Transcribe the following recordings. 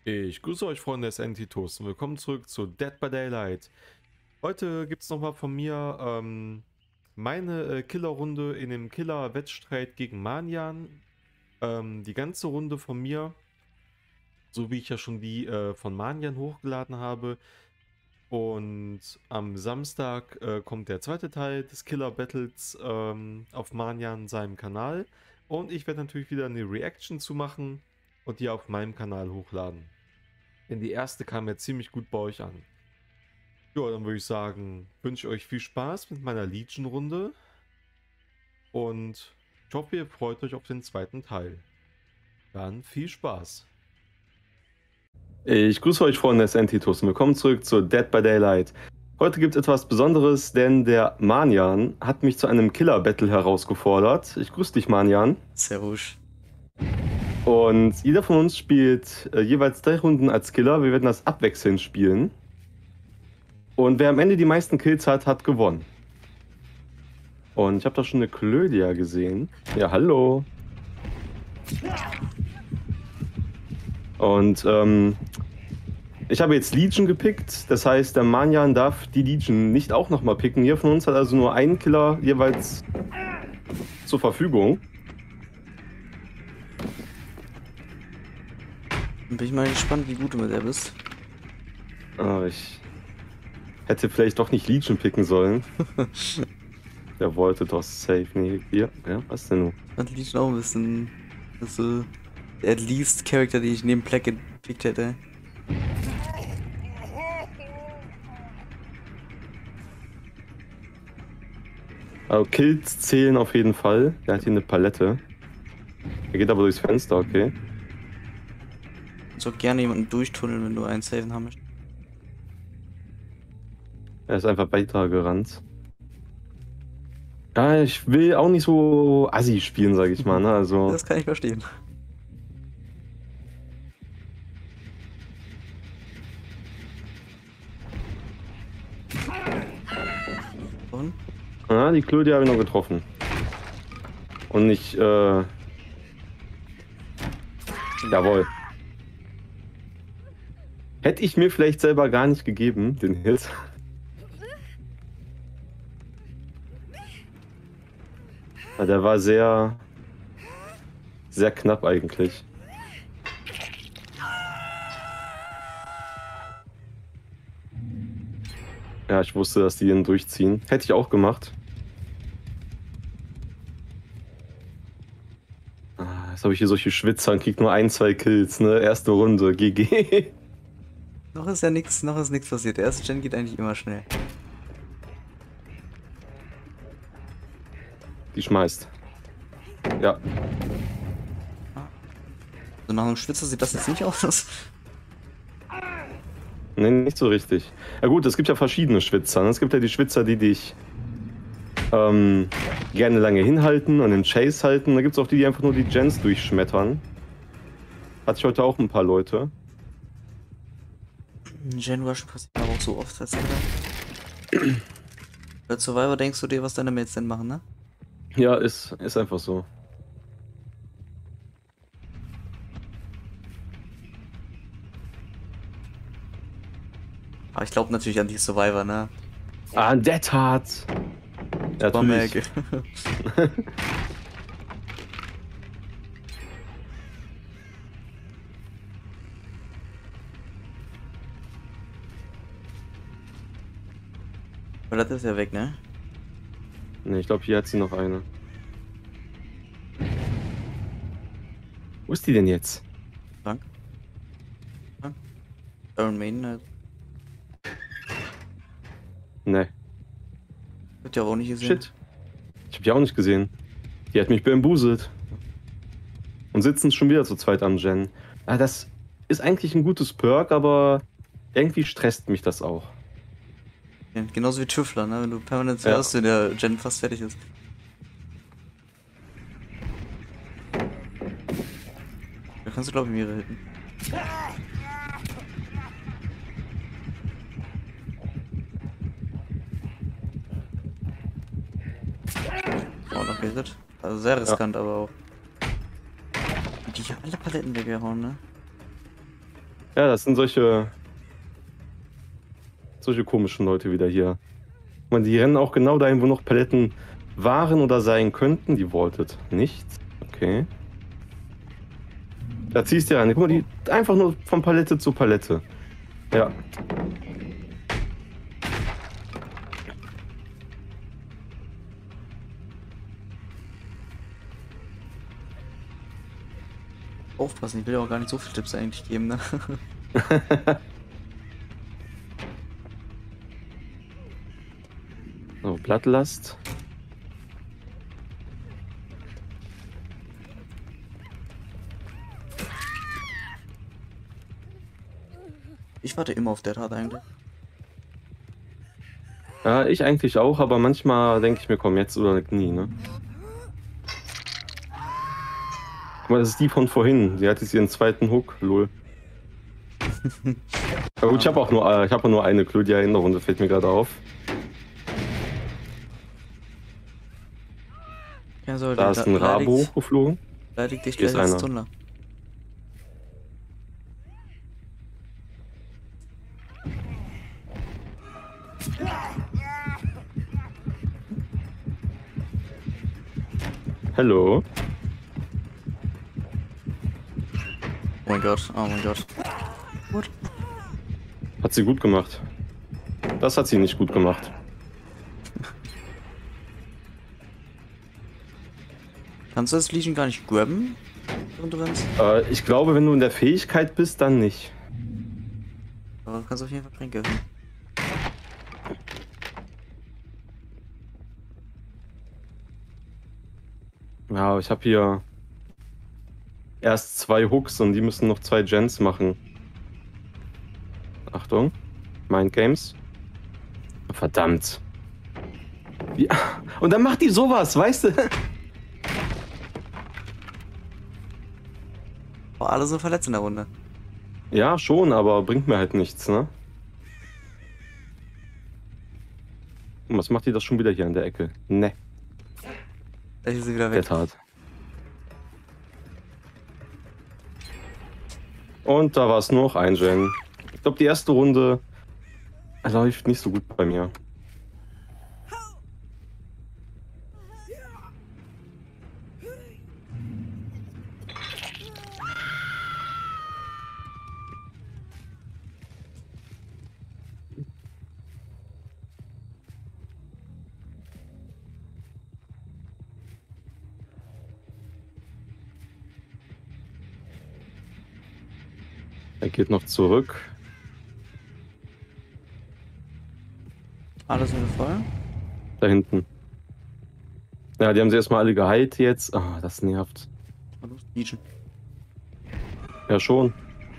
Ich grüße euch Freunde des Entitos und willkommen zurück zu Dead by Daylight. Heute gibt es nochmal von mir meine Killerrunde in dem Killer-Wettstreit gegen Manian. Die ganze Runde von mir, so wie ich ja schon die von Manian hochgeladen habe. Und am Samstag kommt der zweite Teil des Killer-Battles auf Manian seinem Kanal. Und ich werde natürlich wieder eine Reaction zu machen und die auf meinem Kanal hochladen. Denn die erste kam ja ziemlich gut bei euch an. Ja, dann würde ich sagen, wünsche ich euch viel Spaß mit meiner Legion-Runde. Und ich hoffe, ihr freut euch auf den zweiten Teil. Dann viel Spaß. Ich grüße euch Freunde des Entitos und willkommen zurück zu Dead by Daylight. Heute gibt es etwas Besonderes, denn der Manian hat mich zu einem Killer-Battle herausgefordert. Ich grüße dich, Manian. Servus. Und jeder von uns spielt jeweils 3 Runden als Killer. Wir werden das abwechselnd spielen. Und wer am Ende die meisten Kills hat, hat gewonnen. Und ich habe da schon eine Klödia gesehen. Ja, hallo. Und ich habe jetzt Legion gepickt. Das heißt, der Manian darf die Legion nicht auch nochmal picken. Jeder von uns hat also nur einen Killer jeweils zur Verfügung. Bin ich mal gespannt, wie gut du mit der bist. Ich hätte vielleicht doch nicht Legion picken sollen. Der wollte doch safe. Nee, hier. Ja, was denn nun? Das liegt schon auch ein bisschen. Das ist so der least Character, den ich neben Black gepickt hätte. Also Kills zählen auf jeden Fall. Der hat hier eine Palette. Er geht aber durchs Fenster, okay. Du kannst auch gerne jemanden durchtunneln, wenn du einen saven haben möchtest. Er ist einfach weitergerannt. Ja, ich will auch nicht so assi spielen, sag ich mal, ne? Also. Das kann ich verstehen. Und? Ja, die Klödia habe ich noch getroffen. Und nicht, jawohl. Hätte ich mir vielleicht selber gar nicht gegeben, den Hit. Ja, der war sehr, sehr knapp eigentlich. Ja, ich wusste, dass die den durchziehen. Hätte ich auch gemacht. Jetzt habe ich hier solche Schwitzer und krieg nur 1, 2 Kills, ne? Erste Runde, GG. Noch ist ja nichts, noch ist nichts passiert. Der erste Gen geht eigentlich immer schnell. Die schmeißt. Ja. So nach einem Schwitzer sieht das jetzt nicht aus. Ne, nicht so richtig. Ja gut, es gibt ja verschiedene Schwitzer. Ne? Es gibt ja die Schwitzer, die dich gerne lange hinhalten und den Chase halten. Da gibt es auch die, die einfach nur die Gens durchschmettern. Hatte ich heute auch ein paar Leute. Gen Rush passiert aber auch so oft als Killer. Als Survivor denkst du dir, was deine Mates denn machen, ne? Ja, ist einfach so. Aber ich glaube natürlich an die Survivor, ne? Ah, der tat. Ja, natürlich. Weil das ist ja weg, ne? Ne, ich glaube, hier hat sie noch eine. Wo ist die denn jetzt? Frank? Iron Maiden, ne? Ne. Wird ja auch nicht gesehen. Shit. Ich habe die auch nicht gesehen. Die hat mich bambuselt. Und sitzen schon wieder zu zweit am Gen. Ah, das ist eigentlich ein gutes Perk, aber irgendwie stresst mich das auch. Ja, genauso wie Tüffler, ne? Wenn du permanent Ja. hörst, wenn der Gen fast fertig ist. Da kannst du, glaube ich, mehrere hitten. Oh, noch gehittet. Also sehr riskant, aber auch. Die haben alle Paletten weggehauen, ne? Ja, das sind solche komischen Leute wieder hier. Die rennen auch genau dahin, wo noch Paletten waren oder sein könnten. Die Vaulted nichts. Okay. Da ziehst du rein. Guck mal, die einfach nur von Palette zu Palette. Ja. Aufpassen, ich will ja auch gar nicht so viele Tipps eigentlich geben, ne? So, Blattlast. Ich warte immer auf der Tat eigentlich. Ja, ich eigentlich auch, aber manchmal denke ich mir, komm, jetzt oder nie, ne? Guck mal, das ist die von vorhin. Die hat jetzt ihren zweiten Hook, lol. Aber gut, ich habe auch nur eine Clue, die Erinnerung, das fällt mir gerade auf. Ja, so, Da ist ein Rabo hochgeflogen. Beleidigt dich Hier ist gleich als einer. Tunnler. Hallo. Oh mein Gott, oh mein Gott. Gut. Hat sie gut gemacht. Das hat sie nicht gut gemacht. Kannst du das Legion gar nicht grabben, wenn du rennst? Ich glaube, wenn du in der Fähigkeit bist, dann nicht. Aber du kannst auf jeden Fall Tränke öffnen. Ja, ich habe hier erst 2 Hooks und die müssen noch 2 Gens machen. Achtung. Mind Games. Verdammt. Ja. Und dann macht die sowas, weißt du? Oh, alle sind verletzt in der Runde. Ja, schon, aber bringt mir halt nichts, ne? Und was macht die das schon wieder hier an der Ecke? Ne, Gleich ist sie wieder der weg. Tat. Und da war es nur noch ein Gen. Ich glaube, die erste Runde läuft nicht so gut bei mir. Er geht noch zurück. Alle sind voll. Da hinten. Ja, die haben sie erstmal alle geheilt jetzt. Ah, das nervt. Oh, du bist Legion. Ja, schon.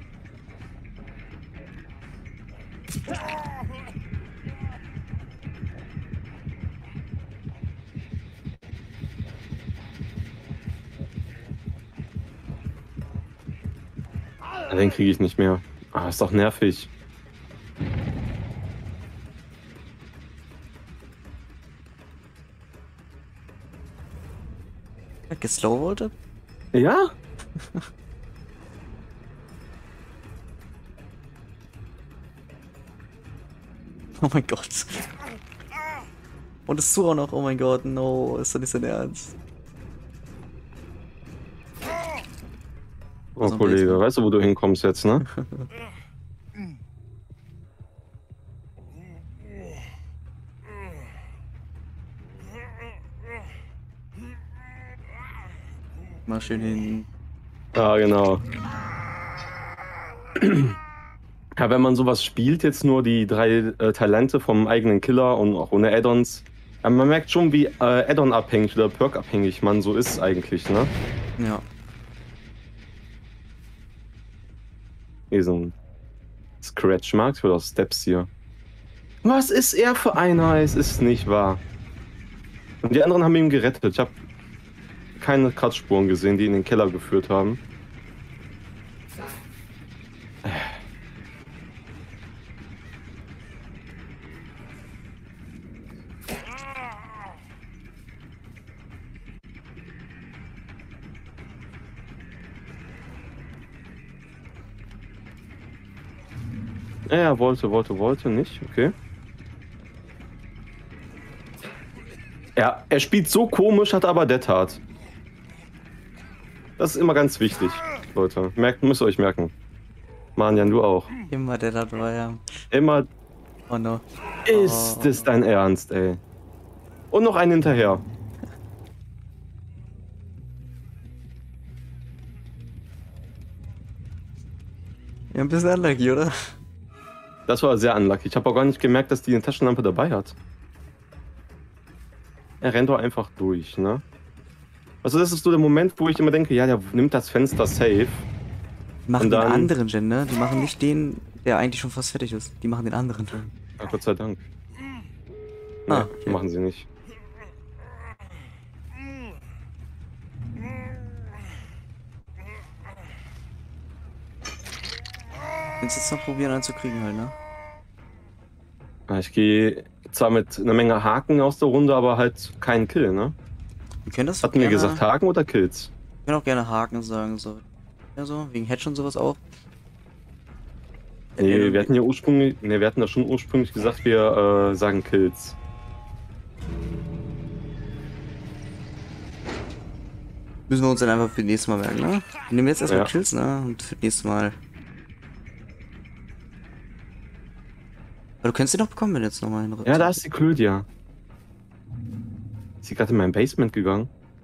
Den kriege ich nicht mehr. Ah, ist doch nervig. Geslowvoltet? Ja? Oh mein Gott. Und es zu auch noch, oh mein Gott, no, ist doch nicht sein Ernst. Oh, Kollege, weißt du, wo du hinkommst jetzt, ne? Mal schön hin. Ja, genau. Ja, wenn man sowas spielt, jetzt nur die 3 Talente vom eigenen Killer und auch ohne Add-ons, man merkt schon, wie Add-on-abhängig oder Perk-abhängig man so ist eigentlich, ne? Ja. Hier so ein Scratch-Mark oder Steps hier. Was ist er für einer? Es ist nicht wahr. Und die anderen haben ihn gerettet. Ich habe keine Kratzspuren gesehen, die in den Keller geführt haben. Ja, er wollte nicht, okay. Ja, er spielt so komisch, hat aber Dead Hard. Das ist immer ganz wichtig, Leute. Müsst ihr euch merken. Manian, du auch. Immer der da war, ja. Immer Oh no. ist es dein Ernst, ey. Und noch einen hinterher. Ja, ein bisschen unlucky, oder? Das war sehr unlucky. Ich habe auch gar nicht gemerkt, dass die eine Taschenlampe dabei hat. Er rennt doch einfach durch, ne? Also das ist so der Moment, wo ich immer denke, ja, der nimmt das Fenster safe. Die machen Und den dann- anderen Gen, ne? Die machen nicht den, der eigentlich schon fast fertig ist. Die machen den anderen. Ja, Gott sei Dank. Ah, Nee, okay. machen sie nicht. Willst jetzt noch probieren anzukriegen halt, ne? Ja, ich gehe zwar mit einer Menge Haken aus der Runde, aber halt keinen Kill, ne? Wir können das Hatten wir gerne, gesagt Haken oder Kills? wir können auch gerne Haken sagen, so. Ja, so, wegen Hedge und sowas auch. Nee, wir hatten ja ursprünglich, nee, wir hatten da schon ursprünglich gesagt, wir sagen Kills. Müssen wir uns dann einfach für das nächste Mal merken, ne? Wir nehmen jetzt erstmal Ja. Kills, ne? Und für das nächste Mal. Aber du könntest den doch bekommen, wenn du jetzt nochmal hin. Ja, da ist die Klödia. Ist sie gerade in mein Basement gegangen?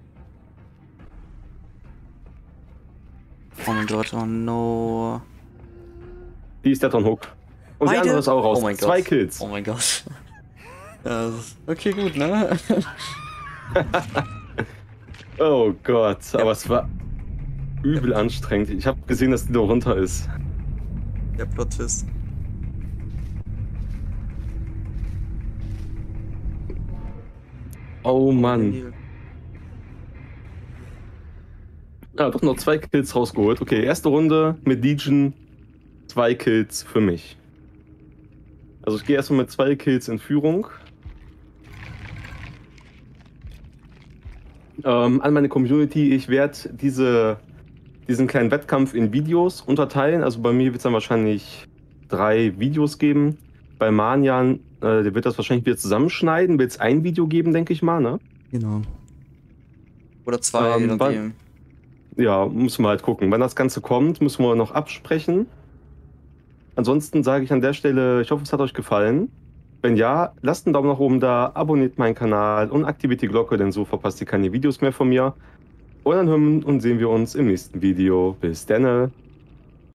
Oh mein Gott, oh no. Die ist der Hook. Und die Beide? andere ist auch raus. Oh mein Zwei Gott. Kills. Oh mein Gott. Ja, okay, gut, ne? Oh Gott, aber es war übel anstrengend. Ich habe gesehen, dass die da runter ist. Der Plot-Twist. Oh Mann. Ja, doch noch 2 Kills rausgeholt. Okay, erste Runde mit Legion, 2 Kills für mich. Also ich gehe erstmal mit 2 Kills in Führung. An meine Community, ich werde diesen kleinen Wettkampf in Videos unterteilen. Also bei mir wird es dann wahrscheinlich 3 Videos geben. Bei Manian, der wird das wahrscheinlich wieder zusammenschneiden. Wird es ein Video geben, denke ich mal, ne? Genau. Oder 2, je nachdem. Ja, müssen wir halt gucken. Wenn das Ganze kommt, müssen wir noch absprechen. Ansonsten sage ich an der Stelle, ich hoffe, es hat euch gefallen. Wenn ja, lasst einen Daumen nach oben da, abonniert meinen Kanal und aktiviert die Glocke, denn so verpasst ihr keine Videos mehr von mir. Und dann hören und sehen wir uns im nächsten Video. Bis dann.